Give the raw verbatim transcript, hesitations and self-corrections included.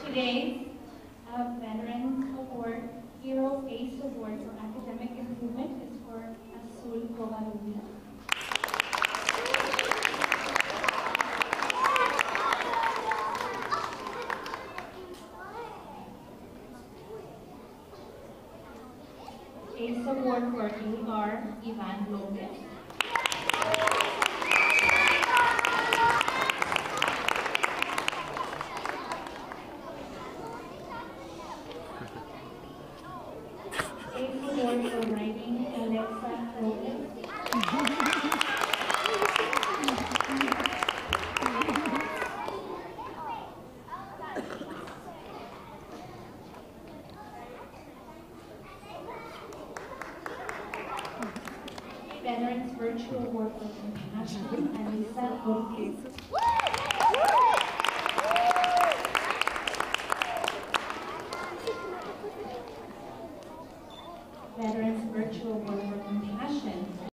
Today's uh, Veterans Award, Hero Ace Award for Academic Improvement is for Azul Covarrubias. Ace Award for A R Ivan Lopez. Ace Award for Writing Alexa Lopez. Veterans Virtual Award for Compassion, Alisa Ortiz. Veterans Virtual Award for Compassion,